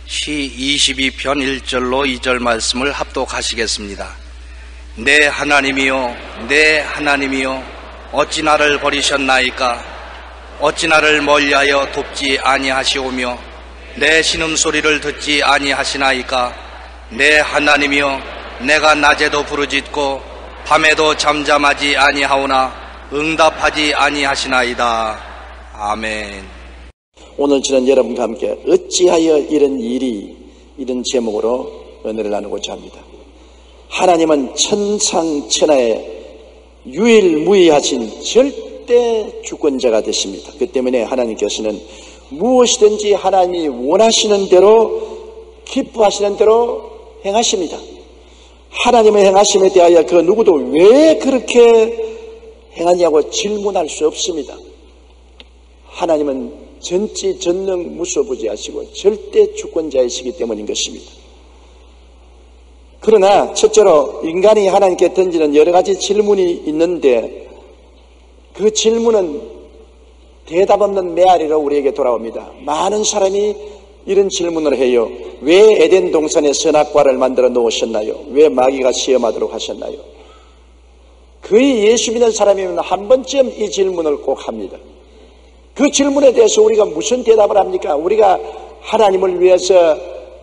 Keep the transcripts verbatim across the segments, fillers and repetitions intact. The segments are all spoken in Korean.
시 이십이 편 일 절로 이 절 말씀을 합독하시겠습니다. 내 하나님이여, 내 하나님이여, 어찌 나를 버리셨나이까? 어찌 나를 멀리하여 돕지 아니하시오며 내 신음소리를 듣지 아니하시나이까? 내 하나님이여, 내가 낮에도 부르짖고 밤에도 잠잠하지 아니하오나 응답하지 아니하시나이다. 아멘. 오늘 저는 여러분과 함께 어찌하여 이런 일이, 이런 제목으로 은혜를 나누고자 합니다. 하나님은 천상천하에 유일무이하신 절대 주권자가 되십니다. 그 때문에 하나님께서는 무엇이든지 하나님이 원하시는 대로, 기뻐하시는 대로 행하십니다. 하나님의 행하심에 대하여 그 누구도 왜 그렇게 행하냐고 질문할 수 없습니다. 하나님은 전지 전능 무소부지하시고 절대 주권자이시기 때문인 것입니다. 그러나 첫째로 인간이 하나님께 던지는 여러 가지 질문이 있는데 그 질문은 대답 없는 메아리로 우리에게 돌아옵니다. 많은 사람이 이런 질문을 해요. 왜 에덴 동산에 선악과를 만들어 놓으셨나요? 왜 마귀가 시험하도록 하셨나요? 거의 예수 믿는 사람이면 한 번쯤 이 질문을 꼭 합니다. 그 질문에 대해서 우리가 무슨 대답을 합니까? 우리가 하나님을 위해서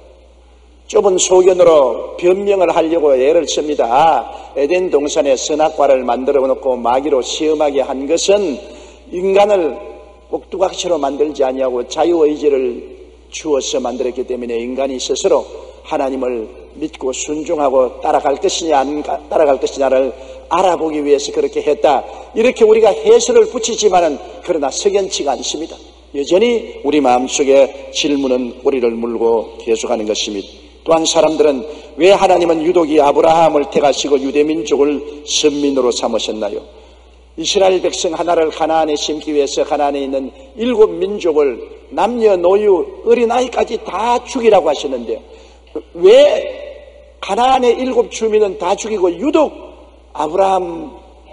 좁은 소견으로 변명을 하려고 애를 씁니다. 아, 에덴 동산에 선악과를 만들어 놓고 마귀로 시험하게 한 것은 인간을 꼭두각시로 만들지 아니하고 자유의지를 주어서 만들었기 때문에 인간이 스스로 하나님을 믿고 순종하고 따라갈 것이냐 안 따라갈 것이냐를 알아보기 위해서 그렇게 했다. 이렇게 우리가 해설을 붙이지만은 그러나 석연치가 않습니다. 여전히 우리 마음속에 질문은 꼬리를 물고 계속하는 것입니다. 또한 사람들은 왜 하나님은 유독 이 아브라함을 택하시고 유대민족을 선민으로 삼으셨나요? 이스라엘 백성 하나를 가나안에 심기 위해서 가나안에 있는 일곱 민족을 남녀노유 어린아이까지 다 죽이라고 하셨는데 왜 가나안의 일곱 주민은 다 죽이고 유독 아브라함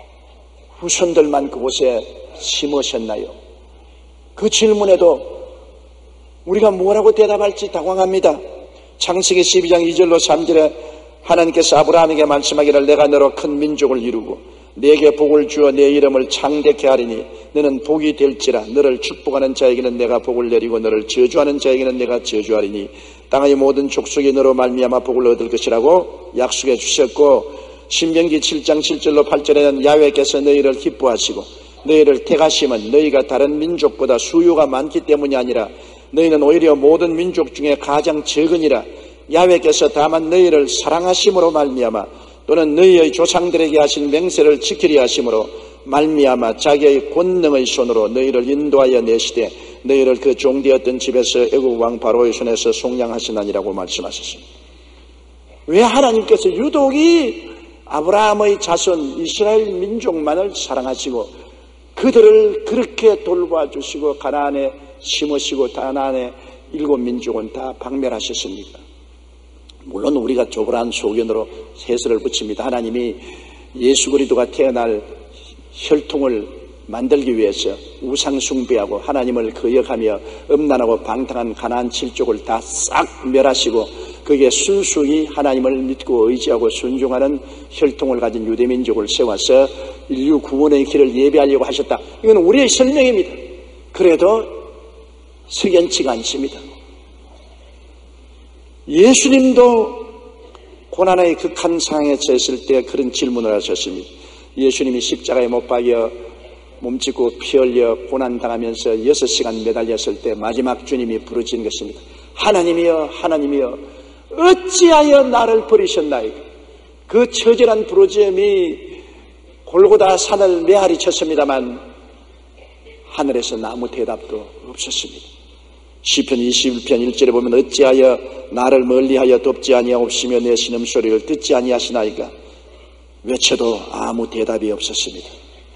후손들만 그곳에 심으셨나요? 그 질문에도 우리가 뭐라고 대답할지 당황합니다. 창세기 십이 장 이 절로 삼 절에 하나님께서 아브라함에게 말씀하기를 내가 너로 큰 민족을 이루고 네게 복을 주어 내 이름을 창대케 하리니 너는 복이 될지라. 너를 축복하는 자에게는 내가 복을 내리고 너를 저주하는 자에게는 내가 저주하리니 땅의 모든 족속이 너로 말미암아 복을 얻을 것이라고 약속해 주셨고, 신명기 칠 장 칠 절로 팔 절에는 야훼께서 너희를 기뻐하시고 너희를 택하심은 너희가 다른 민족보다 수요가 많기 때문이 아니라 너희는 오히려 모든 민족 중에 가장 적으니라. 야훼께서 다만 너희를 사랑하심으로 말미암아 또는 너희의 조상들에게 하신 맹세를 지키려 하심으로 말미암아 자기의 권능의 손으로 너희를 인도하여 내시되 너희를 그 종되었던 집에서 애국 왕 바로의 손에서 속량하시나니라고 말씀하셨습니다. 왜 하나님께서 유독이 아브라함의 자손 이스라엘 민족만을 사랑하시고 그들을 그렇게 돌봐주시고 가나안에 심으시고 가나안의 일곱 민족은 다 박멸하셨습니까? 물론 우리가 조그란 소견으로 해설을 붙입니다. 하나님이 예수 그리스도가 태어날 혈통을 만들기 위해서 우상 숭배하고 하나님을 거역하며 음란하고 방탕한 가나안 칠족을 다 싹 멸하시고 그게 순수히 하나님을 믿고 의지하고 순종하는 혈통을 가진 유대민족을 세워서 인류 구원의 길을 예비하려고 하셨다. 이건 우리의 설명입니다. 그래도 석연치가 않습니다. 예수님도 고난의 극한 상황에 처했을 때 그런 질문을 하셨습니다. 예수님이 십자가에 못 박여 몸짓고 피 흘려 고난당하면서 여섯 시간 매달렸을 때 마지막 주님이 부르짖은 것입니다. 하나님이여, 하나님이여, 어찌하여 나를 버리셨나이까? 그 처절한 부르짖음이 골고다 산을 메아리 쳤습니다만 하늘에서 아무 대답도 없었습니다. 시편 이십일 편 일 절에 보면 어찌하여 나를 멀리하여 돕지 아니하옵시며 내 신음소리를 듣지 아니하시나이까? 외쳐도 아무 대답이 없었습니다.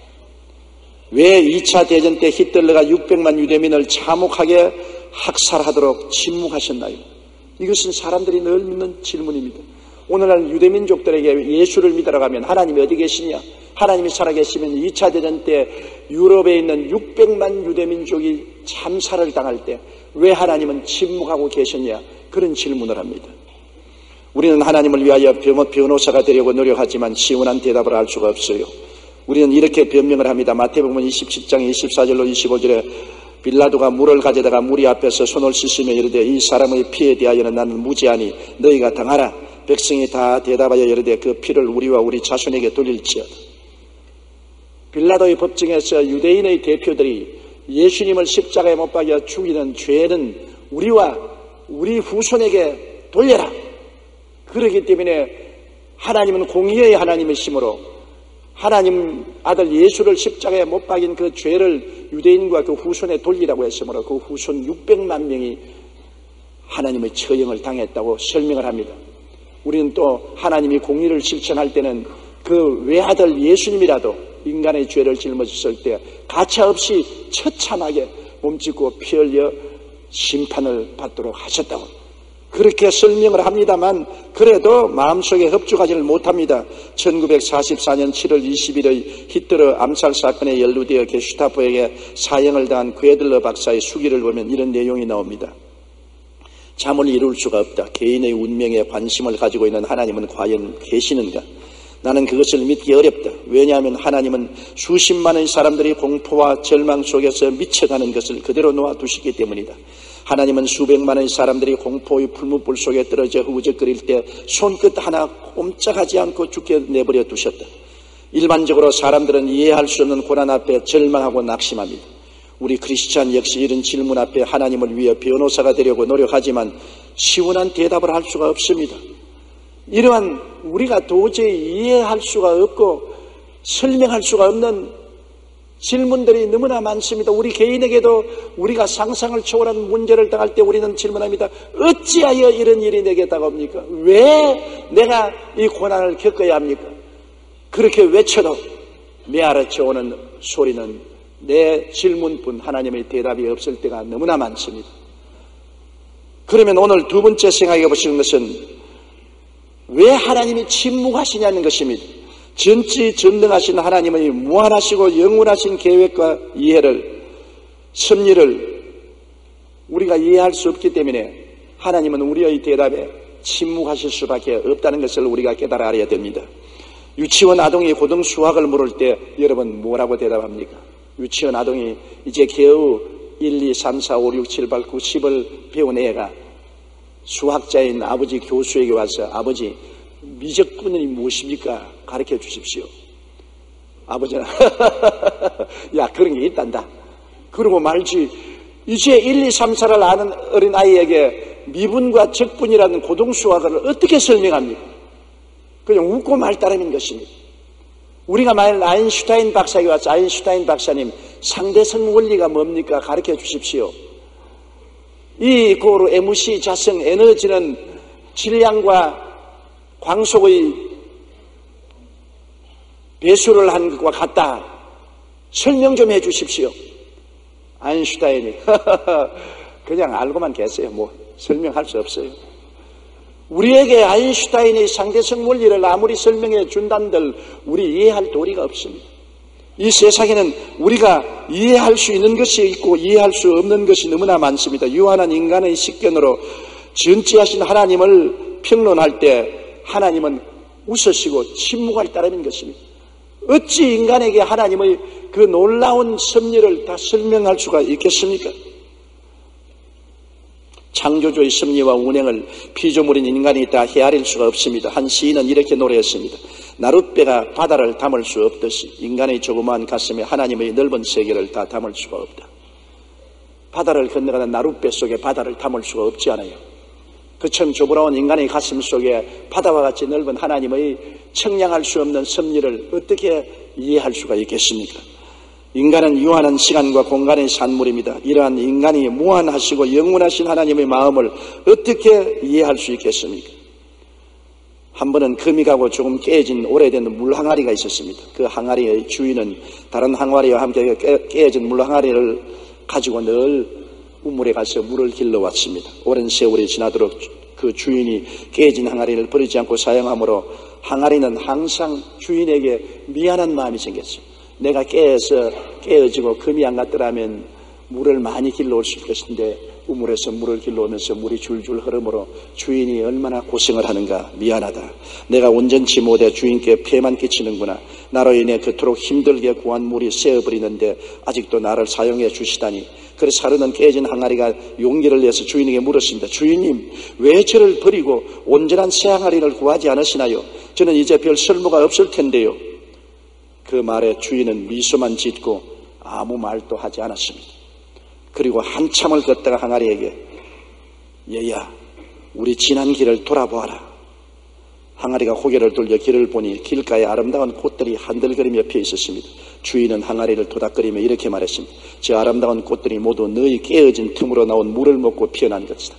왜 이 차 대전 때 히틀러가 육백만 유대민을 참혹하게 학살하도록 침묵하셨나요? 이것은 사람들이 늘 묻는 질문입니다. 오늘날 유대민족들에게 예수를 믿으러 가면 하나님이 어디 계시냐? 하나님이 살아계시면 이 차 대전 때 유럽에 있는 육백만 유대민족이 참사를 당할 때 왜 하나님은 침묵하고 계셨냐? 그런 질문을 합니다. 우리는 하나님을 위하여 변호사가 되려고 노력하지만 시원한 대답을 할 수가 없어요. 우리는 이렇게 변명을 합니다. 마태복음 이십칠 장 이십사 절로 이십오 절에 빌라도가 물을 가져다가 무리 앞에서 손을 씻으며 이르되 이 사람의 피에 대하여는 나는 무죄하니 너희가 당하라. 백성이 다 대답하여 이르되 그 피를 우리와 우리 자손에게 돌릴지어다. 빌라도의 법정에서 유대인의 대표들이 예수님을 십자가에 못 박여 죽이는 죄는 우리와 우리 후손에게 돌려라. 그렇기 때문에 하나님은 공의의 하나님이시므로 하나님 아들 예수를 십자가에 못 박인 그 죄를 유대인과 그 후손에 돌리라고 했으므로 그 후손 육백만 명이 하나님의 처형을 당했다고 설명을 합니다. 우리는 또 하나님이 공의를 실천할 때는 그 외아들 예수님이라도 인간의 죄를 짊어졌을 때 가차없이 처참하게 몸짓고 피 흘려 심판을 받도록 하셨다고 그렇게 설명을 합니다만 그래도 마음속에 흡족하지를 못합니다. 천구백사십사 년 칠월 이십일의 히틀러 암살 사건에 연루되어 게슈타포에게 사형을 당한 괴들러 박사의 수기를 보면 이런 내용이 나옵니다. 잠을 이룰 수가 없다. 개인의 운명에 관심을 가지고 있는 하나님은 과연 계시는가? 나는 그것을 믿기 어렵다. 왜냐하면 하나님은 수십만의 사람들이 공포와 절망 속에서 미쳐가는 것을 그대로 놓아두시기 때문이다. 하나님은 수백만의 사람들이 공포의 풀무불 속에 떨어져 흐우적거릴 때 손끝 하나 꼼짝하지 않고 죽게 내버려 두셨다. 일반적으로 사람들은 이해할 수 없는 고난 앞에 절망하고 낙심합니다. 우리 크리스찬 역시 이런 질문 앞에 하나님을 위해 변호사가 되려고 노력하지만 시원한 대답을 할 수가 없습니다. 이러한 우리가 도저히 이해할 수가 없고 설명할 수가 없는 질문들이 너무나 많습니다. 우리 개인에게도 우리가 상상을 초월한 문제를 당할 때 우리는 질문합니다. 어찌하여 이런 일이 내게 다가옵니까? 왜 내가 이 고난을 겪어야 합니까? 그렇게 외쳐도 메아르쳐 오는 소리는 내 질문뿐 하나님의 대답이 없을 때가 너무나 많습니다. 그러면 오늘 두 번째 생각해 보시는 것은 왜 하나님이 침묵하시냐는 것입니다. 전지전능하신 하나님의 무한하시고 영원하신 계획과 이해를, 섭리를 우리가 이해할 수 없기 때문에 하나님은 우리의 대답에 침묵하실 수밖에 없다는 것을 우리가 깨달아 알아야 됩니다. 유치원 아동이 고등 수학을 물을 때 여러분 뭐라고 대답합니까? 유치원 아동이 이제 겨우 일, 이, 삼, 사, 오, 육, 칠, 팔, 구, 십을 배운 애가 수학자인 아버지 교수에게 와서 아버지 미적분이 무엇입니까? 가르쳐 주십시오. 아버지는 야 그런 게 있단다. 그러고 말지 이제 일, 이, 삼, 사를 아는 어린아이에게 미분과 적분이라는 고등수학을 어떻게 설명합니까? 그냥 웃고 말 따름인 것입니다. 우리가 만일 아인슈타인 박사에게 와서 아인슈타인 박사님 상대성 원리가 뭡니까? 가르쳐 주십시오. 이 고루 엠씨 자성 에너지는 질량과 광속의 배수를 한 것과 같다. 설명 좀 해 주십시오. 아인슈타인이 그냥 알고만 계세요. 뭐 설명할 수 없어요. 우리에게 아인슈타인의 상대성 원리를 아무리 설명해 준단들 우리 이해할 도리가 없습니다. 이 세상에는 우리가 이해할 수 있는 것이 있고 이해할 수 없는 것이 너무나 많습니다. 유한한 인간의 식견으로 전지하신 하나님을 평론할 때 하나님은 웃으시고 침묵할 따름인 것입니다. 어찌 인간에게 하나님의 그 놀라운 섭리를 다 설명할 수가 있겠습니까? 창조주의 섭리와 운행을 피조물인 인간이 다 헤아릴 수가 없습니다. 한 시인은 이렇게 노래했습니다. 나룻배가 바다를 담을 수 없듯이 인간의 조그마한 가슴에 하나님의 넓은 세계를 다 담을 수가 없다. 바다를 건너가는 나룻배 속에 바다를 담을 수가 없지 않아요. 그처럼 좁아온 인간의 가슴 속에 바다와 같이 넓은 하나님의 청량할 수 없는 섭리를 어떻게 이해할 수가 있겠습니까? 인간은 유한한 시간과 공간의 산물입니다. 이러한 인간이 무한하시고 영원하신 하나님의 마음을 어떻게 이해할 수 있겠습니까? 한 번은 금이 가고 조금 깨진 오래된 물 항아리가 있었습니다. 그 항아리의 주인은 다른 항아리와 함께 깨진 물 항아리를 가지고 늘 우물에 가서 물을 길러왔습니다. 오랜 세월이 지나도록 그 주인이 깨진 항아리를 버리지 않고 사용하므로 항아리는 항상 주인에게 미안한 마음이 생겼어요. 내가 깨어서 깨어지고 금이 안 갔더라면 물을 많이 길러올 수 있을 것인데 우물에서 물을 길러오면서 물이 줄줄 흐르므로 주인이 얼마나 고생을 하는가. 미안하다. 내가 온전치 못해 주인께 폐만 끼치는구나. 나로 인해 그토록 힘들게 구한 물이 새어버리는데 아직도 나를 사용해 주시다니. 그래서 하루는 깨진 항아리가 용기를 내서 주인에게 물었습니다. 주인님, 왜 저를 버리고 온전한 새 항아리를 구하지 않으시나요? 저는 이제 별 쓸모가 없을 텐데요. 그 말에 주인은 미소만 짓고 아무 말도 하지 않았습니다. 그리고 한참을 걷다가 항아리에게, 얘야, 우리 지난 길을 돌아보아라. 항아리가 고개를 돌려 길을 보니 길가에 아름다운 꽃들이 한들거리며 피어 있었습니다. 주인은 항아리를 토닥거리며 이렇게 말했습니다. 저 아름다운 꽃들이 모두 너희 깨어진 틈으로 나온 물을 먹고 피어난 것이다.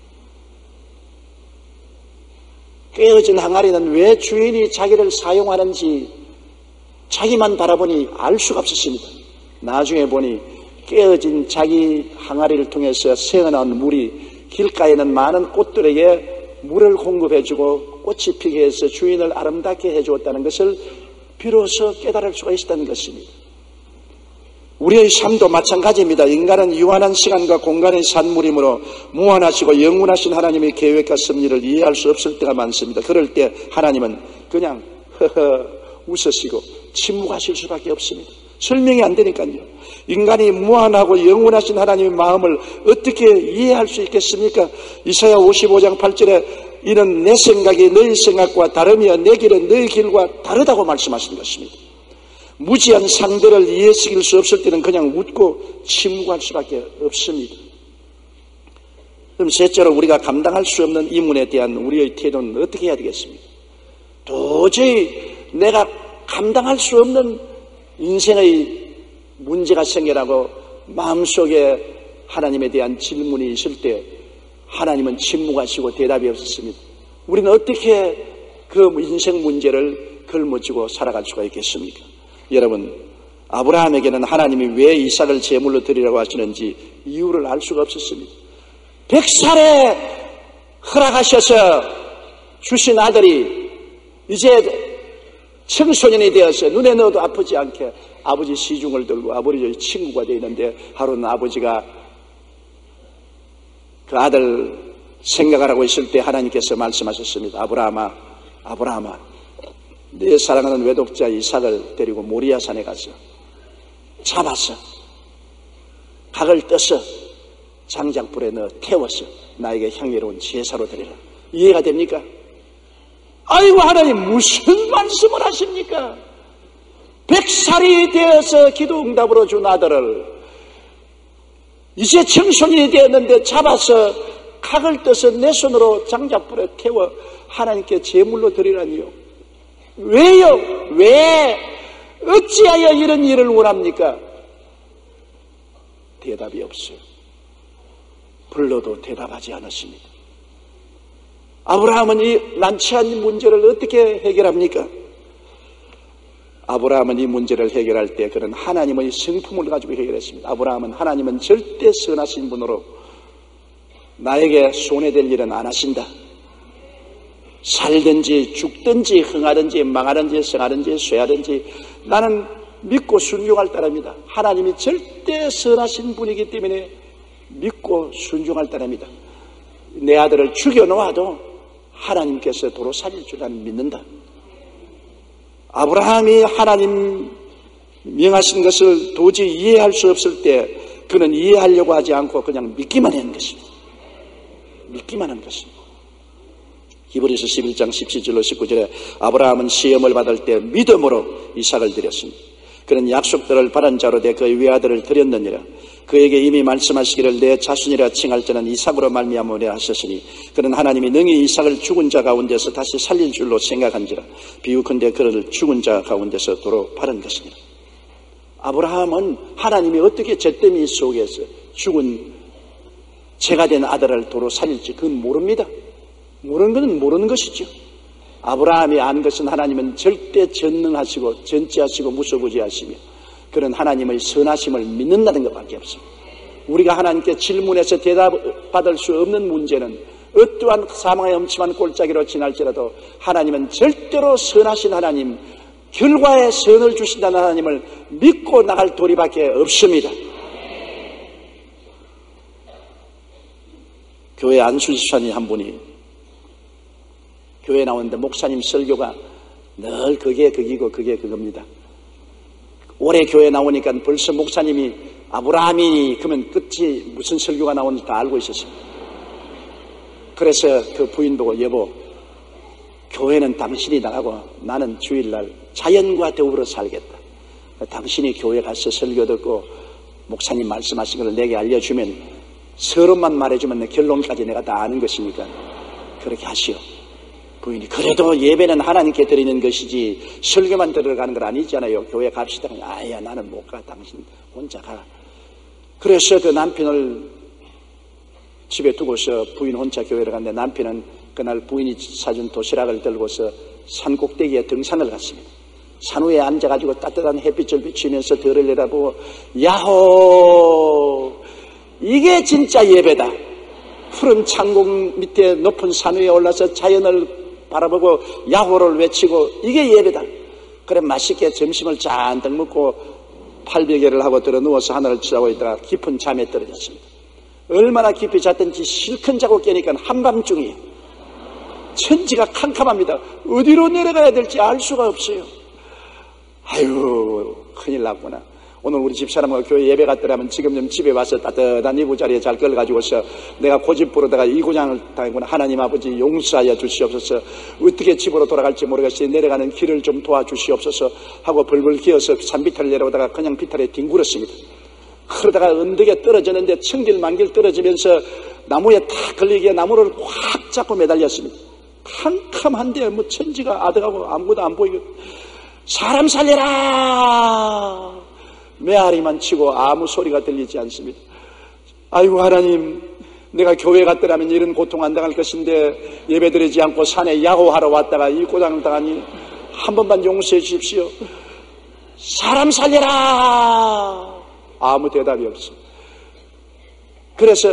깨어진 항아리는 왜 주인이 자기를 사용하는지 자기만 바라보니 알 수가 없었습니다. 나중에 보니 깨어진 자기 항아리를 통해서 새어나온 물이 길가에는 많은 꽃들에게 물을 공급해주고 꽃이 피게 해서 주인을 아름답게 해주었다는 것을 비로소 깨달을 수가 있었다는 것입니다. 우리의 삶도 마찬가지입니다. 인간은 유한한 시간과 공간의 산물이므로 무한하시고 영원하신 하나님의 계획과 섭리를 이해할 수 없을 때가 많습니다. 그럴 때 하나님은 그냥 허허 웃으시고 침묵하실 수밖에 없습니다. 설명이 안 되니까요. 인간이 무한하고 영원하신 하나님의 마음을 어떻게 이해할 수 있겠습니까? 이사야 오십오 장 팔 절에 이는 내 생각이 너희 생각과 다르며 내 길은 너희 길과 다르다고 말씀하신 것입니다. 무지한 상대를 이해시킬 수 없을 때는 그냥 웃고 침묵할 수밖에 없습니다. 그럼 셋째로 우리가 감당할 수 없는 이 문에 대한 우리의 태도는 어떻게 해야 되겠습니까? 도저히 내가 감당할 수 없는 인생의 문제가 생겨나고 마음속에 하나님에 대한 질문이 있을 때 하나님은 침묵하시고 대답이 없었습니다. 우리는 어떻게 그 인생 문제를 걸머쥐고 살아갈 수가 있겠습니까? 여러분, 아브라함에게는 하나님이 왜 이삭을 제물로 드리라고 하시는지 이유를 알 수가 없었습니다. 백 살에 허락하셔서 주신 아들이 이제 청소년이 되어서 눈에 넣어도 아프지 않게 아버지 시중을 들고 아버지의 친구가 되어 있는데 하루는 아버지가 그 아들 생각하라고 있을 때 하나님께서 말씀하셨습니다. 아브라함아, 아브라함아, 내 사랑하는 외독자 이삭을 데리고 모리아 산에 가서 잡아서 각을 떠서 장작불에 넣어 태워서 나에게 향기로운 제사로 드리라. 이해가 됩니까? 아이고 하나님 무슨 말씀을 하십니까? 백살이 되어서 기도 응답으로 준 아들을 이제 청소년이 되었는데 잡아서 각을 떠서 내 손으로 장작불에 태워 하나님께 제물로 드리라니요. 왜요? 왜? 어찌하여 이런 일을 원합니까? 대답이 없어요. 불러도 대답하지 않았습니다. 아브라함은 이 난처한 문제를 어떻게 해결합니까? 아브라함은 이 문제를 해결할 때 그는 하나님의 성품을 가지고 해결했습니다. 아브라함은 하나님은 절대 선하신 분으로 나에게 손해될 일은 안 하신다. 살든지 죽든지 흥하든지 망하든지 성하든지 쇠하든지 나는 믿고 순종할 따릅니다. 하나님이 절대 선하신 분이기 때문에 믿고 순종할 따릅니다. 내 아들을 죽여놓아도 하나님께서 도로 살릴 줄 나는 믿는다. 아브라함이 하나님 명하신 것을 도저히 이해할 수 없을 때 그는 이해하려고 하지 않고 그냥 믿기만 하는 것입니다. 믿기만 하는 것입니다. 히브리서 십일 장 십칠 절로 십구 절에 아브라함은 시험을 받을 때 믿음으로 이삭을 드렸습니다. 그는 약속들을 받은 자로 돼 그의 외아들을 드렸느니라. 그에게 이미 말씀하시기를 내 자손이라 칭할 자는 이삭으로 말미암으리라 하셨으니 그는 하나님이 능히 이삭을 죽은 자 가운데서 다시 살릴 줄로 생각한지라. 비유컨대 그를 죽은 자 가운데서 도로 바른 것이니라. 아브라함은 하나님이 어떻게 잿더미 속에서 죽은 죄가 된 아들을 도로 살릴지 그건 모릅니다. 모르는 것은 모르는 것이죠. 아브라함이 안 것은 하나님은 절대 전능하시고 전지하시고 무소부지하시며 그런 하나님의 선하심을 믿는다는 것밖에 없습니다. 우리가 하나님께 질문해서 대답받을 수 없는 문제는 어떠한 사망의 엄침한 골짜기로 지날지라도 하나님은 절대로 선하신 하나님, 결과에 선을 주신다는 하나님을 믿고 나갈 도리밖에 없습니다. 교회 안수집사님 한 분이 교회 나오는데 목사님 설교가 늘 그게 그기고 그게 그겁니다. 올해 교회 나오니까 벌써 목사님이 아브라함이 그러면 끝이 무슨 설교가 나오는지 다 알고 있었습니다. 그래서 그 부인 보고 여보, 교회는 당신이 나가고 나는 주일날 자연과 더불어 살겠다. 당신이 교회 가서 설교 듣고 목사님 말씀하신 걸 내게 알려주면 서론만 말해주면 내 결론까지 내가 다 아는 것이니까 그렇게 하시오. 부인이 그래도 예배는 하나님께 드리는 것이지 설교만 들어가는 건 아니잖아요. 교회 갑시다. 아야 나는 못 가. 당신 혼자 가. 그래서 그 남편을 집에 두고서 부인 혼자 교회를 갔는데 남편은 그날 부인이 사준 도시락을 들고서 산 꼭대기에 등산을 갔습니다. 산 위에 앉아가지고 따뜻한 햇빛을 비추면서 들을 내다보고 야호, 이게 진짜 예배다. 푸른 창공 밑에 높은 산 위에 올라서 자연을 바라보고 야호를 외치고 이게 예배다. 그래 맛있게 점심을 잔뜩 먹고 팔베개를 하고 들어 누워서 하늘을 치라고 있다가 깊은 잠에 떨어졌습니다. 얼마나 깊이 잤든지 실컷 자고 깨니까 한밤중이에요. 천지가 캄캄합니다. 어디로 내려가야 될지 알 수가 없어요. 아유, 큰일 났구나. 오늘 우리 집사람과 교회 예배 갔더라면 지금 좀 집에 와서 따뜻한 이구자리에 잘 끌어가지고서 내가 고집 부르다가 이구장을 당했구나. 하나님 아버지 용서하여 주시옵소서. 어떻게 집으로 돌아갈지 모르겠으니 내려가는 길을 좀 도와주시옵소서 하고 벌벌 기어서 산비탈을 내려오다가 그냥 비탈에 뒹굴었습니다. 그러다가 언덕에 떨어졌는데 천길만길 떨어지면서 나무에 탁 걸리기에 나무를 확 잡고 매달렸습니다. 캄캄한데 뭐 천지가 아득하고 아무것도 안 보이고 사람 살려라! 메아리만 치고 아무 소리가 들리지 않습니다. 아이고 하나님, 내가 교회 갔더라면 이런 고통 안 당할 것인데 예배드리지 않고 산에 야호하러 왔다가 이 고장을 당하니 한 번만 용서해 주십시오. 사람 살려라! 아무 대답이 없어. 그래서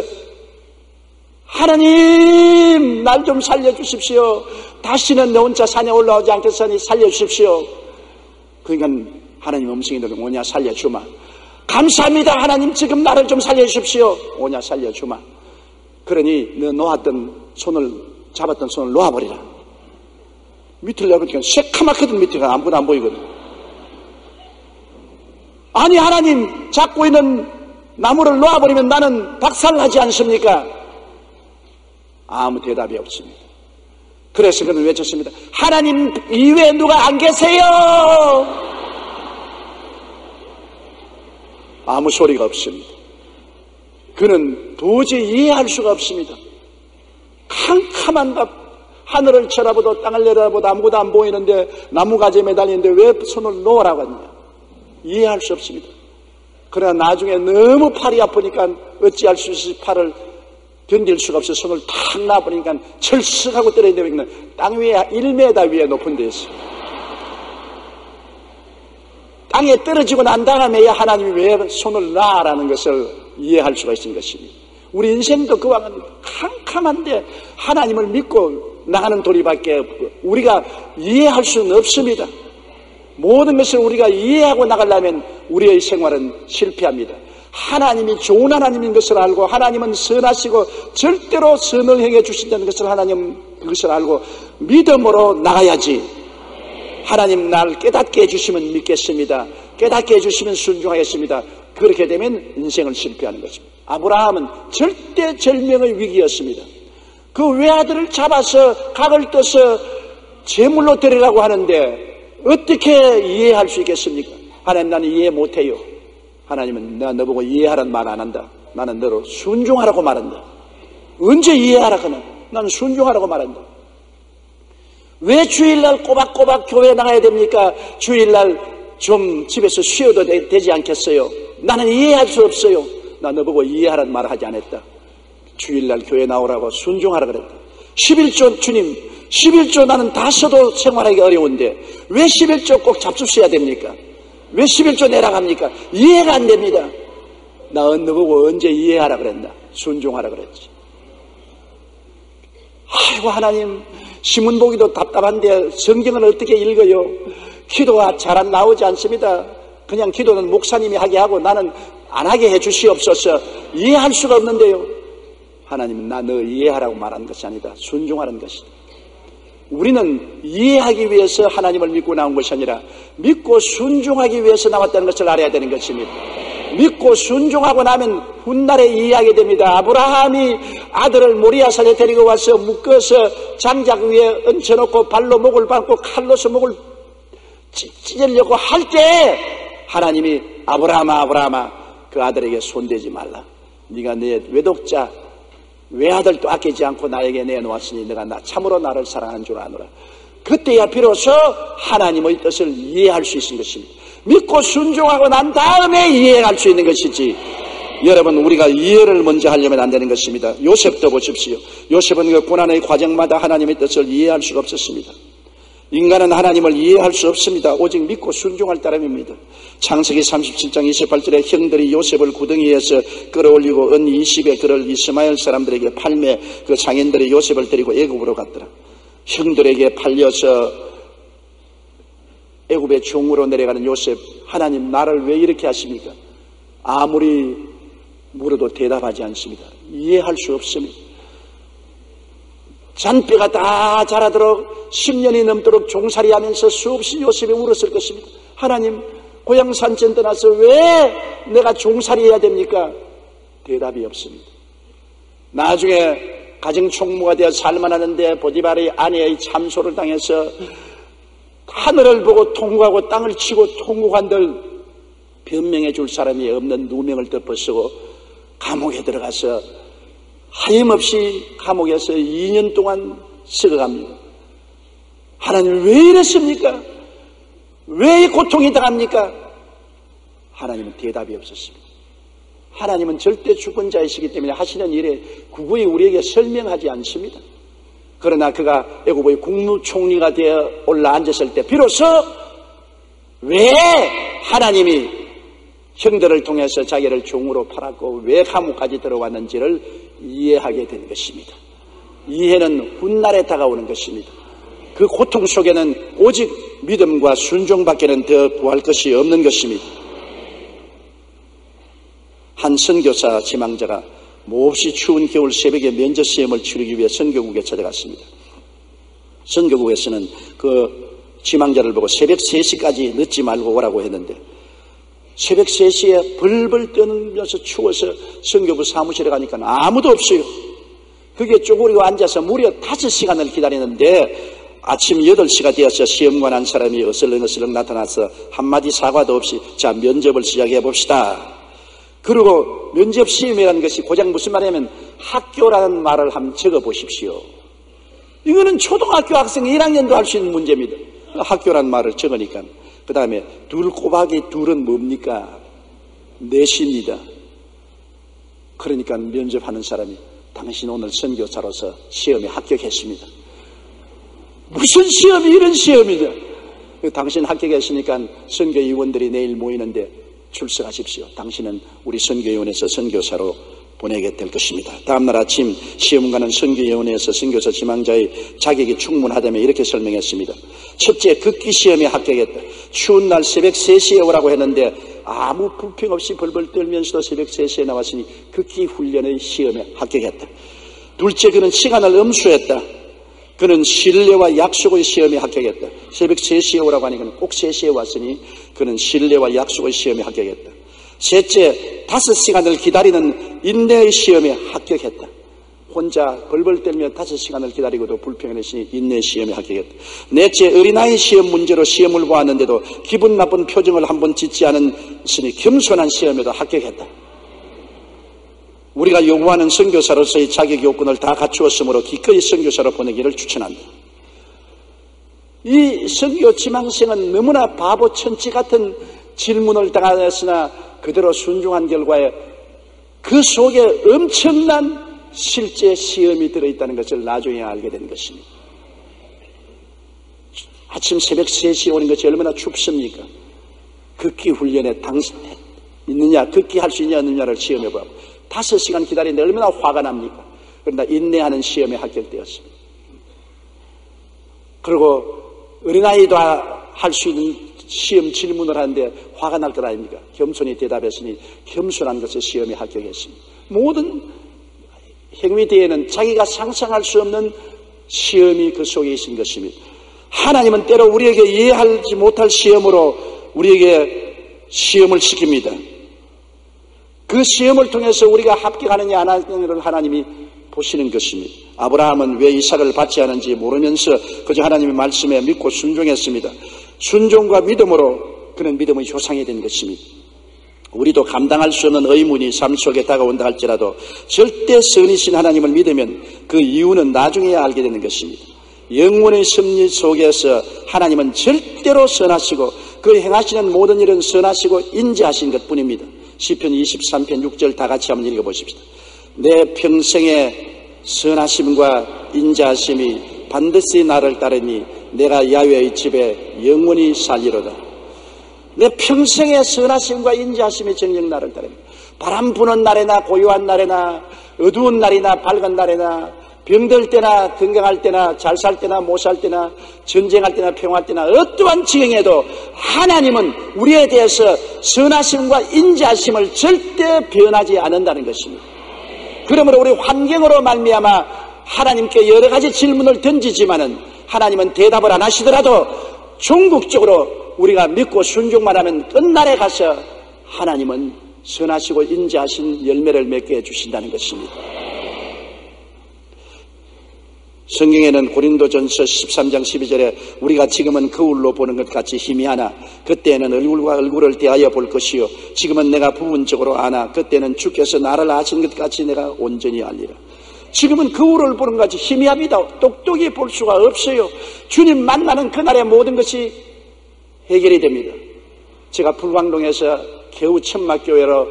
하나님, 날 좀 살려주십시오. 다시는 내 혼자 산에 올라오지 않겠으니 살려주십시오. 그러니까 하나님 음성이 들으면 오냐 살려주마. 감사합니다 하나님, 지금 나를 좀 살려주십시오. 오냐 살려주마. 그러니 너 놓았던 손을, 잡았던 손을 놓아버리라. 밑을 내보니까 새카맣거든. 밑에가 아무것도 안 보이거든. 아니 하나님, 잡고 있는 나무를 놓아버리면 나는 박살나지 않습니까? 아무 대답이 없습니다. 그래서 그는 외쳤습니다. 하나님 이외에 누가 안 계세요? 아무 소리가 없습니다. 그는 도저히 이해할 수가 없습니다. 캄캄한 밤 하늘을 쳐다보도 땅을 내려다보도 아무것도 안 보이는데 나무가지에 매달리는데 왜 손을 놓으라고 하느냐. 이해할 수 없습니다. 그러나 나중에 너무 팔이 아프니까 어찌할 수 없이 팔을 견딜 수가 없어 손을 탁 놔버리니까 철썩하고 떨어지니까 땅 위에 일 미터 위에 높은 데 있어요. 땅에 떨어지고 난 다음에야 하나님이 왜 손을 놔라는 것을 이해할 수가 있는 것입니다. 우리 인생도 그와 캄캄한데 하나님을 믿고 나가는 도리밖에 없고 우리가 이해할 수는 없습니다. 모든 것을 우리가 이해하고 나가려면 우리의 생활은 실패합니다. 하나님이 좋은 하나님인 것을 알고 하나님은 선하시고 절대로 선을 행해 주신다는 것을 하나님 그것을 알고 믿음으로 나가야지. 하나님 날 깨닫게 해주시면 믿겠습니다. 깨닫게 해주시면 순종하겠습니다. 그렇게 되면 인생을 실패하는 것입니다. 아브라함은 절대절명의 위기였습니다. 그 외아들을 잡아서 각을 떠서 제물로 드리라고 하는데 어떻게 이해할 수 있겠습니까? 하나님 나는 이해 못해요. 하나님은 내가 너보고 이해하라는 말 안 한다. 나는 너로 순종하라고 말한다. 언제 이해하라고는 나는 순종하라고 말한다. 왜 주일날 꼬박꼬박 교회 나가야 됩니까? 주일날 좀 집에서 쉬어도 되, 되지 않겠어요? 나는 이해할 수 없어요. 나 너보고 이해하라는 말을 하지 않았다. 주일날 교회 나오라고 순종하라 그랬다. 십일조 주님, 십일조 나는 다 써도 생활하기 어려운데 왜 십일조 꼭 잡수셔야 됩니까? 왜 십일조 내라갑니까? 이해가 안 됩니다. 나 너보고 언제 이해하라 그랬나? 순종하라 그랬지. 아이고 하나님, 신문 보기도 답답한데 성경을 어떻게 읽어요? 기도가 잘 안 나오지 않습니다. 그냥 기도는 목사님이 하게 하고 나는 안 하게 해 주시옵소서. 이해할 수가 없는데요. 하나님은 나 너 이해하라고 말하는 것이 아니다. 순종하는 것이다. 우리는 이해하기 위해서 하나님을 믿고 나온 것이 아니라 믿고 순종하기 위해서 나왔다는 것을 알아야 되는 것입니다. 믿고 순종하고 나면 훗날에 이해하게 됩니다. 아브라함이 아들을 모리아산에 데리고 와서 묶어서 장작 위에 얹혀놓고 발로 목을 밟고 칼로서 목을 찢으려고 할 때 하나님이 아브라함아 아브라함아 그 아들에게 손대지 말라. 네가 내 외독자 외아들도 아끼지 않고 나에게 내놓았으니 내가 나 참으로 나를 사랑한 줄 아노라. 그때야 비로소 하나님의 뜻을 이해할 수 있는 것입니다. 믿고 순종하고 난 다음에 이해할 수 있는 것이지, 여러분 우리가 이해를 먼저 하려면 안 되는 것입니다. 요셉도 보십시오. 요셉은 그 고난의 과정마다 하나님의 뜻을 이해할 수가 없었습니다. 인간은 하나님을 이해할 수 없습니다. 오직 믿고 순종할 따름입니다. 창세기 삼십칠 장 이십팔 절에 형들이 요셉을 구덩이에서 끌어올리고 은 이십에 그를 이스마엘 사람들에게 팔매 그 장인들이 요셉을 데리고 애굽으로 갔더라. 형들에게 팔려서 애굽의 종으로 내려가는 요셉, 하나님 나를 왜 이렇게 하십니까? 아무리 물어도 대답하지 않습니다. 이해할 수 없습니다. 잔뼈가 다 자라도록 십 년이 넘도록 종살이 하면서 수없이 요셉이 울었을 것입니다. 하나님, 고향 산천 떠나서 왜 내가 종살이 해야 됩니까? 대답이 없습니다. 나중에 가정총무가 되어 살만하는데 보디발의 아내의 참소를 당해서 하늘을 보고 통곡하고 땅을 치고 통곡한들 변명해 줄 사람이 없는 누명을 덮어쓰고 감옥에 들어가서 하염없이 감옥에서 이 년 동안 썩어갑니다. 하나님 왜 이랬습니까? 왜 이 고통이 당합니까? 하나님은 대답이 없었습니다. 하나님은 절대 주권자이시기 때문에 하시는 일에 구구이 우리에게 설명하지 않습니다. 그러나 그가 애굽의 국무총리가 되어 올라앉았을 때 비로소 왜 하나님이 형들을 통해서 자기를 종으로 팔았고 왜 감옥까지 들어왔는지를 이해하게 된 것입니다. 이해는 훗날에 다가오는 것입니다. 그 고통 속에는 오직 믿음과 순종밖에는 더 구할 것이 없는 것입니다. 한 선교사 지망자가 몹시 추운 겨울 새벽에 면접 시험을 치르기 위해 선교국에 찾아갔습니다. 선교국에서는 그 지망자를 보고 새벽 세 시까지 늦지 말고 오라고 했는데 새벽 세 시에 벌벌 떠면서 추워서 선교부 사무실에 가니까 아무도 없어요. 그게 쪼그리고 앉아서 무려 다섯 시간을 기다리는데 아침 여덟 시가 되어서 시험관 한 사람이 어슬렁어슬렁 나타나서 한마디 사과도 없이 자 면접을 시작해 봅시다. 그리고 면접 시험이라는 것이 고작 무슨 말이냐면 학교라는 말을 한번 적어 보십시오. 이거는 초등학교 학생 일 학년도 할 수 있는 문제입니다. 학교라는 말을 적으니까. 그 다음에 둘 곱하기 둘은 뭡니까? 넷입니다. 그러니까 면접하는 사람이 당신 오늘 선교사로서 시험에 합격했습니다. 무슨 시험이 이런 시험이냐? 당신 합격했으니까 선교위원들이 내일 모이는데 출석하십시오. 당신은 우리 선교위원회에서 선교사로 보내게 될 것입니다. 다음날 아침 시험관은 선교위원회에서 선교사 지망자의 자격이 충분하다며 이렇게 설명했습니다. 첫째, 극기 시험에 합격했다. 추운 날 새벽 세 시에 오라고 했는데 아무 불평 없이 벌벌 떨면서도 새벽 세 시에 나왔으니 극기 훈련의 시험에 합격했다. 둘째, 그는 시간을 엄수했다. 그는 신뢰와 약속의 시험에 합격했다. 새벽 세 시에 오라고 하니까 꼭 세 시에 왔으니 그는 신뢰와 약속의 시험에 합격했다. 셋째, 다섯 시간을 기다리는 인내의 시험에 합격했다. 혼자 벌벌 떨며 다섯 시간을 기다리고도 불평을 했으니 인내의 시험에 합격했다. 넷째, 어린아이 시험 문제로 시험을 보았는데도 기분 나쁜 표정을 한번 짓지 않으니 겸손한 시험에도 합격했다. 우리가 요구하는 선교사로서의 자격 요건을 다 갖추었으므로 기꺼이 선교사로 보내기를 추천한다. 이 선교 지망생은 너무나 바보 천치 같은 질문을 당하였으나 그대로 순종한 결과에 그 속에 엄청난 실제 시험이 들어있다는 것을 나중에 알게 된 것입니다. 아침 새벽 세 시에 오는 것이 얼마나 춥습니까? 극기 훈련에 당신 있느냐, 극기 할 수 있냐 없느냐를 시험해보고 다섯 시간 기다리는데 얼마나 화가 납니까? 그러나 인내하는 시험에 합격되었습니다. 그리고 어린아이도 할 수 있는 시험 질문을 하는데 화가 날 것 아닙니까? 겸손히 대답했으니 겸손한 것에 시험에 합격했습니다. 모든 행위 뒤에는 자기가 상상할 수 없는 시험이 그 속에 있는 것입니다. 하나님은 때로 우리에게 이해하지 못할 시험으로 우리에게 시험을 시킵니다. 그 시험을 통해서 우리가 합격하느냐 안 하느냐를 하나님이 보시는 것입니다. 아브라함은 왜 이삭을 받지 않은지 모르면서 그저 하나님의 말씀에 믿고 순종했습니다. 순종과 믿음으로 그는 믿음의 조상이 된 것입니다. 우리도 감당할 수 없는 의문이 삶 속에 다가온다 할지라도 절대 선이신 하나님을 믿으면 그 이유는 나중에야 알게 되는 것입니다. 영혼의 섭리 속에서 하나님은 절대로 선하시고 그 행하시는 모든 일은 선하시고 인자하신 것뿐입니다. 시편 이십삼 편 육 절 다 같이 한번 읽어보십시다. 내 평생의 선하심과 인자하심이 반드시 나를 따르니 내가 야훼의 집에 영원히 살리로다. 내 평생의 선하심과 인자하심이 정녕 나를 따릅니다. 바람 부는 날에나 고요한 날에나 어두운 날이나 밝은 날에나 병들 때나 건강할 때나 잘 살 때나 못 살 때나 전쟁할 때나 평화할 때나 어떠한 지경에도 하나님은 우리에 대해서 선하심과 인자하심을 절대 변하지 않는다는 것입니다. 그러므로 우리 환경으로 말미암아 하나님께 여러 가지 질문을 던지지만은 하나님은 대답을 안 하시더라도 종국적으로 우리가 믿고 순종만 하면 끝날에 가서 하나님은 선하시고 인자하신 열매를 맺게 해주신다는 것입니다. 성경에는 고린도전서 십삼 장 십이 절에 우리가 지금은 거울로 보는 것 같이 희미하나 그때는 얼굴과 얼굴을 대하여 볼 것이요 지금은 내가 부분적으로 아나 그때는 주께서 나를 아신 것 같이 내가 온전히 알리라. 지금은 거울을 보는 것 같이 희미합니다. 똑똑히 볼 수가 없어요. 주님 만나는 그날의 모든 것이 해결이 됩니다. 제가 불광동에서 겨우 천막교회로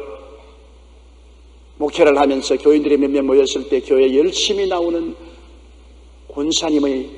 목회를 하면서 교인들이 몇몇 모였을 때 교회에 열심히 나오는 권사님의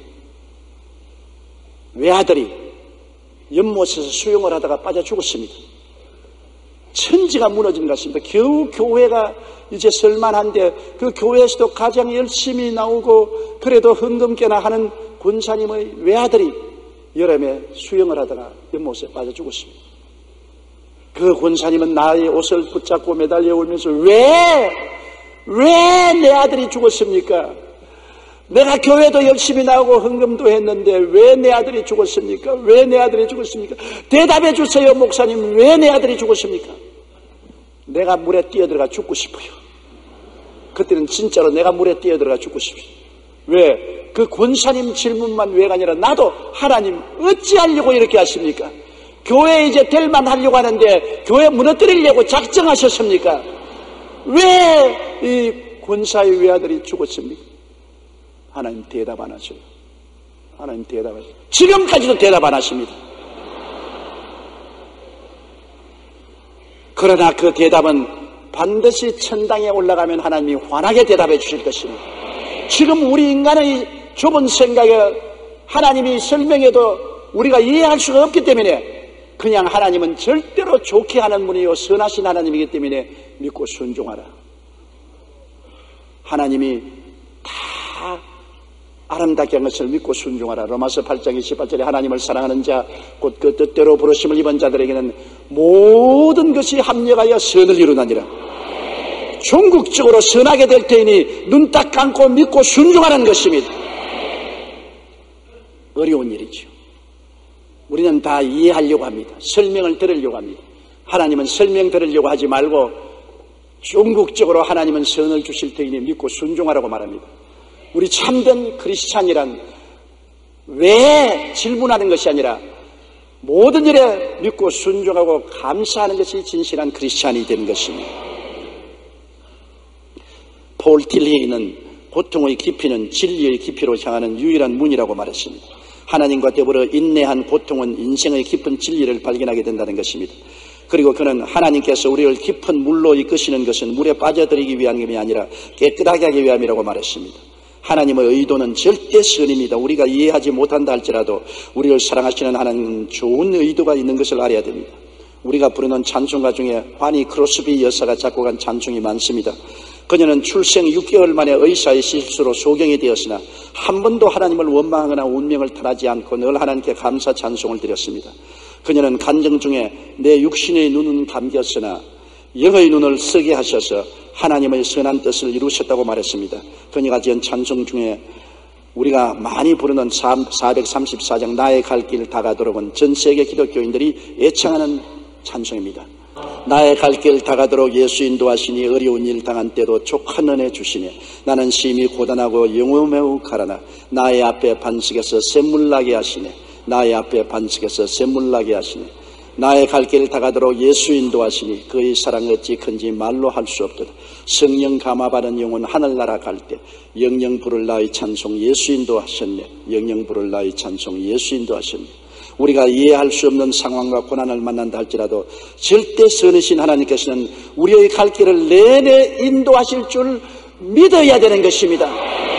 외아들이 연못에서 수영을 하다가 빠져 죽었습니다. 천지가 무너진 것 같습니다. 겨우 교회가 이제 설만한데 그 교회에서도 가장 열심히 나오고 그래도 헌금깨나 하는 권사님의 외아들이 여름에 수영을 하다가 연못에 빠져 죽었습니다. 그 권사님은 나의 옷을 붙잡고 매달려 울면서 왜, 왜 내 아들이 죽었습니까? 내가 교회도 열심히 나오고 헌금도 했는데 왜 내 아들이 죽었습니까? 왜 내 아들이 죽었습니까? 대답해 주세요, 목사님. 왜 내 아들이 죽었습니까? 내가 물에 뛰어들어가 죽고 싶어요. 그때는 진짜로 내가 물에 뛰어들어가 죽고 싶어요. 왜? 그 권사님 질문만 왜가 아니라 나도 하나님 어찌하려고 이렇게 하십니까? 교회 이제 될만 하려고 하는데 교회 무너뜨리려고 작정하셨습니까? 왜 이 권사의 외아들이 죽었습니까? 하나님 대답 안 하셔요. 하나님 대답 안 하셔요. 지금까지도 대답 안 하십니다. 그러나 그 대답은 반드시 천당에 올라가면 하나님이 환하게 대답해 주실 것입니다. 지금 우리 인간의 좁은 생각에 하나님이 설명해도 우리가 이해할 수가 없기 때문에 그냥 하나님은 절대로 좋게 하는 분이요 선하신 하나님이기 때문에 믿고 순종하라. 하나님이 다 아름답게 한 것을 믿고 순종하라. 로마서 팔 장 이십팔 절에 하나님을 사랑하는 자 곧 그 뜻대로 부르심을 입은 자들에게는 모든 것이 합력하여 선을 이루나니라. 종국적으로 선하게 될 테니 눈 딱 감고 믿고 순종하는 것입니다. 어려운 일이죠. 우리는 다 이해하려고 합니다. 설명을 들으려고 합니다. 하나님은 설명 들으려고 하지 말고 종국적으로 하나님은 선을 주실 테니 믿고 순종하라고 말합니다. 우리 참된 크리스찬이란 왜 질문하는 것이 아니라 모든 일에 믿고 순종하고 감사하는 것이 진실한 크리스찬이 되는 것입니다. 폴 틸리는 고통의 깊이는 진리의 깊이로 향하는 유일한 문이라고 말했습니다. 하나님과 더불어 인내한 고통은 인생의 깊은 진리를 발견하게 된다는 것입니다. 그리고 그는 하나님께서 우리를 깊은 물로 이끄시는 것은 물에 빠져들이기 위함이 아니라 깨끗하게 하기 위함이라고 말했습니다. 하나님의 의도는 절대 선입니다. 우리가 이해하지 못한다 할지라도 우리를 사랑하시는 하나님은 좋은 의도가 있는 것을 알아야 됩니다. 우리가 부르는 찬송가 중에 환희 크로스비 여사가 작곡한 찬송이 많습니다. 그녀는 출생 육 개월 만에 의사의 실수로 소경이 되었으나 한 번도 하나님을 원망하거나 운명을 탓하지 않고 늘 하나님께 감사 찬송을 드렸습니다. 그녀는 간증 중에 내 육신의 눈은 감겼으나 영의 눈을 쓰게 하셔서 하나님의 선한 뜻을 이루셨다고 말했습니다. 그녀가 지은 찬송 중에 우리가 많이 부르는 사백삼십사 장 나의 갈 길 다가도록은 전 세계 기독교인들이 애창하는 찬송입니다. 나의 갈 길 다가도록 예수 인도하시니 어려운 일 당한 때도 족한 은혜 주시네. 나는 심히 고단하고 영혼매우 가라나 나의 앞에 반석에서 샘물 나게 하시네. 나의 앞에 반석에서 샘물 나게 하시네. 나의 갈 길 다가도록 예수 인도하시니 그의 사랑 어찌 큰지 말로 할 수 없도다. 성령 감화받은 영혼 하늘나라 갈 때 영영 부를 나의 찬송 예수 인도하셨네. 영영 부를 나의 찬송 예수 인도하셨네. 우리가 이해할 수 없는 상황과 고난을 만난다 할지라도 절대 선이신 하나님께서는 우리의 갈 길을 내내 인도하실 줄 믿어야 되는 것입니다.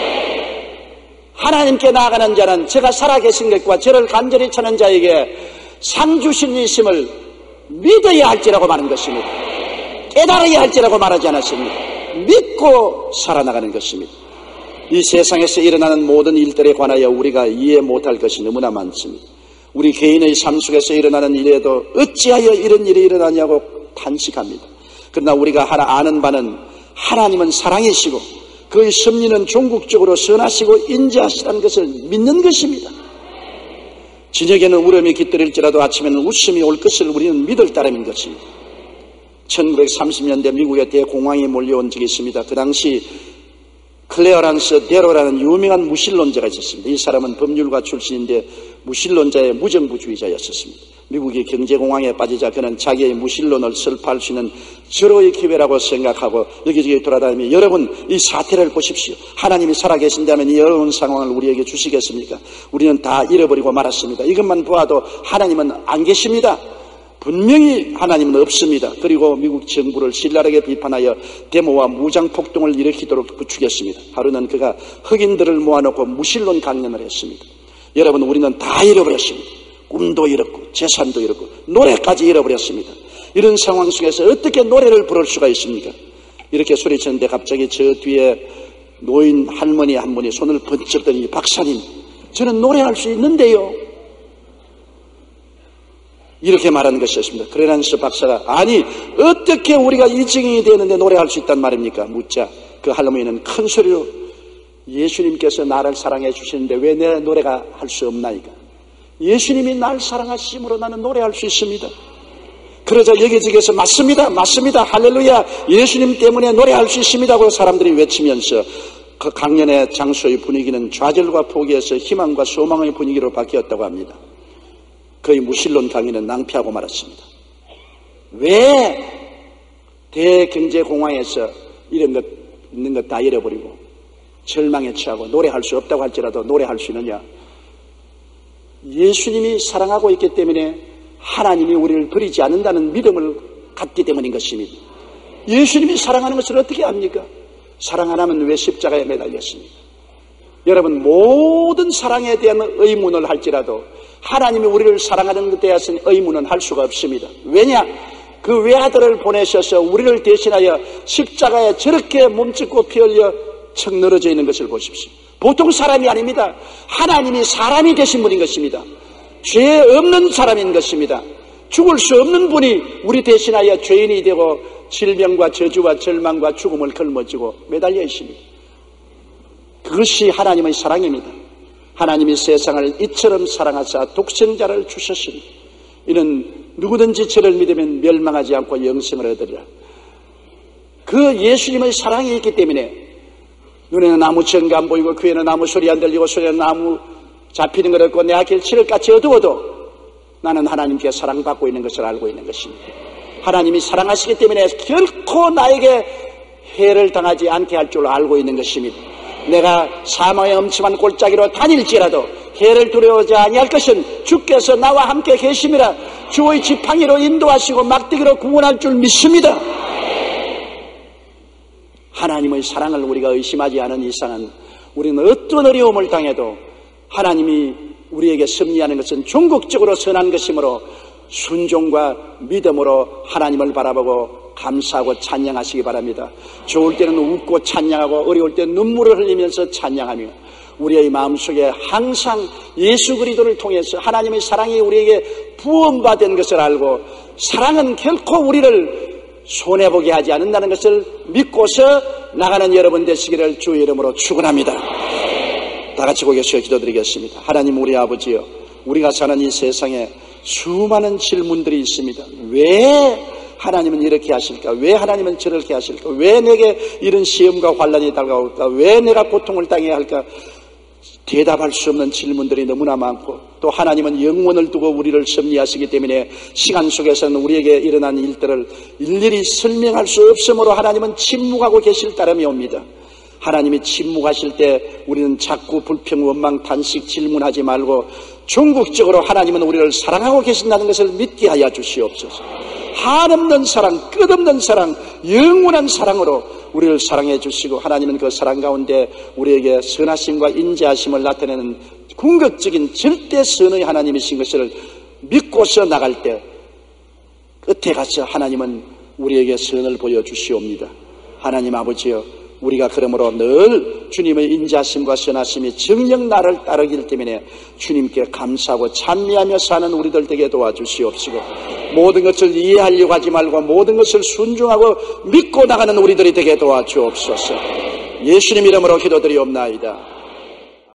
하나님께 나아가는 자는 제가 살아계신 것과 저를 간절히 찾는 자에게 상 주신 이심을 믿어야 할지라고 말하는 것입니다. 깨달아야 할지라고 말하지 않았습니다. 믿고 살아나가는 것입니다. 이 세상에서 일어나는 모든 일들에 관하여 우리가 이해 못할 것이 너무나 많습니다. 우리 개인의 삶 속에서 일어나는 일에도 어찌하여 이런 일이 일어나냐고 탄식합니다. 그러나 우리가 하나 아는 바는 하나님은 사랑이시고 그의 섭리는 종국적으로 선하시고 인자하시다는 것을 믿는 것입니다. 저녁에는 울음이 깃들일지라도 아침에는 웃음이 올 것을 우리는 믿을 따름인 것입니다. 천구백삼십 년대 미국에 대공황이 몰려온 적이 있습니다. 그 당시 클레어란스 데로라는 유명한 무신론자가 있었습니다. 이 사람은 법률가 출신인데 무신론자의 무정부주의자였었습니다. 미국이 경제공황에 빠지자 그는 자기의 무신론을 설파할 수 있는 절호의 기회라고 생각하고 여기저기 돌아다니며 여러분 이 사태를 보십시오. 하나님이 살아계신다면 이 어려운 상황을 우리에게 주시겠습니까? 우리는 다 잃어버리고 말았습니다. 이것만 보아도 하나님은 안 계십니다. 분명히 하나님은 없습니다. 그리고 미국 정부를 신랄하게 비판하여 데모와 무장폭동을 일으키도록 부추겼습니다. 하루는 그가 흑인들을 모아놓고 무신론 강연을 했습니다. 여러분 우리는 다 잃어버렸습니다. 꿈도 잃었고 재산도 잃었고 노래까지 잃어버렸습니다. 이런 상황 속에서 어떻게 노래를 부를 수가 있습니까? 이렇게 소리쳤는데 갑자기 저 뒤에 노인 할머니 한 분이 손을 번쩍 들더니 박사님 저는 노래할 수 있는데요 이렇게 말하는 것이었습니다. 그레란스 박사가 아니 어떻게 우리가 이 증인이 되는데 노래할 수 있단 말입니까? 묻자 그 할머니는 큰 소리로 예수님께서 나를 사랑해 주시는데 왜 내 노래가 할 수 없나이까? 예수님이 날 사랑하심으로 나는 노래할 수 있습니다. 그러자 여기저기에서 맞습니다 맞습니다 할렐루야 예수님 때문에 노래할 수 있습니다 하고 사람들이 외치면서 그 강연의 장소의 분위기는 좌절과 포기에서 희망과 소망의 분위기로 바뀌었다고 합니다. 그의 무신론 강의는 낭피하고 말았습니다. 왜 대경제공황에서 이런 것 있는 것 다 잃어버리고 절망에 처하고 노래할 수 없다고 할지라도 노래할 수 있느냐? 예수님이 사랑하고 있기 때문에 하나님이 우리를 버리지 않는다는 믿음을 갖기 때문인 것입니다. 예수님이 사랑하는 것을 어떻게 압니까? 사랑 안 하면 왜 십자가에 매달렸습니까? 여러분 모든 사랑에 대한 의문을 할지라도 하나님이 우리를 사랑하는 것에 대해서는 의문은 할 수가 없습니다. 왜냐? 그 외아들을 보내셔서 우리를 대신하여 십자가에 저렇게 몸짓고 피 흘려 척 늘어져 있는 것을 보십시오. 보통 사람이 아닙니다. 하나님이 사람이 되신 분인 것입니다. 죄 없는 사람인 것입니다. 죽을 수 없는 분이 우리 대신하여 죄인이 되고 질병과 저주와 절망과 죽음을 걸머쥐고 매달려 있습니다. 그것이 하나님의 사랑입니다. 하나님이 세상을 이처럼 사랑하사 독생자를 주셨으니 이는 누구든지 저를 믿으면 멸망하지 않고 영생을 얻으리라. 그 예수님의 사랑이 있기 때문에 눈에는 아무 증거 안 보이고 귀에는 아무 소리 안 들리고 손에는 아무 잡히는 것 없고 내 앞에 칠흑같이 어두워도 나는 하나님께 사랑받고 있는 것을 알고 있는 것입니다. 하나님이 사랑하시기 때문에 결코 나에게 해를 당하지 않게 할 줄 알고 있는 것입니다. 내가 사망의 엄침한 골짜기로 다닐지라도 해를 두려워하지 아니할 것은 주께서 나와 함께 계심이라. 주의 지팡이로 인도하시고 막대기로 구원할 줄 믿습니다. 하나님의 사랑을 우리가 의심하지 않은 이상은 우리는 어떤 어려움을 당해도 하나님이 우리에게 섭리하는 것은 종국적으로 선한 것이므로 순종과 믿음으로 하나님을 바라보고 감사하고 찬양하시기 바랍니다. 좋을 때는 웃고 찬양하고 어려울 때 눈물을 흘리면서 찬양하며 우리의 마음속에 항상 예수 그리스도를 통해서 하나님의 사랑이 우리에게 부음받은 것을 알고 사랑은 결코 우리를 손해보게 하지 않는다는 것을 믿고서 나가는 여러분 되시기를 주의 이름으로 축원합니다. 다 같이 고개 숙여 기도드리겠습니다. 하나님 우리 아버지요, 우리가 사는 이 세상에 수많은 질문들이 있습니다. 왜 하나님은 이렇게 하실까? 왜 하나님은 저렇게 하실까? 왜 내게 이런 시험과 환난이 다가올까? 왜 내가 고통을 당해야 할까? 대답할 수 없는 질문들이 너무나 많고 또 하나님은 영원을 두고 우리를 섭리하시기 때문에 시간 속에서는 우리에게 일어난 일들을 일일이 설명할 수 없으므로 하나님은 침묵하고 계실 따름이 옵니다. 하나님이 침묵하실 때 우리는 자꾸 불평, 원망, 탄식, 질문하지 말고 궁극적으로 하나님은 우리를 사랑하고 계신다는 것을 믿게 하여 주시옵소서. 한없는 사랑, 끝없는 사랑, 영원한 사랑으로 우리를 사랑해 주시고 하나님은 그 사랑 가운데 우리에게 선하심과 인자하심을 나타내는 궁극적인 절대 선의 하나님이신 것을 믿고서 나갈 때 끝에 가서 하나님은 우리에게 선을 보여주시옵니다. 하나님 아버지여, 우리가 그러므로 늘 주님의 인자심과 선하심이 정녕 나를 따르기 때문에 주님께 감사하고 찬미하며 사는 우리들 되게 도와주시옵시고 모든 것을 이해하려고 하지 말고 모든 것을 순종하고 믿고 나가는 우리들이 되게 도와주옵소서. 예수님 이름으로 기도드리옵나이다.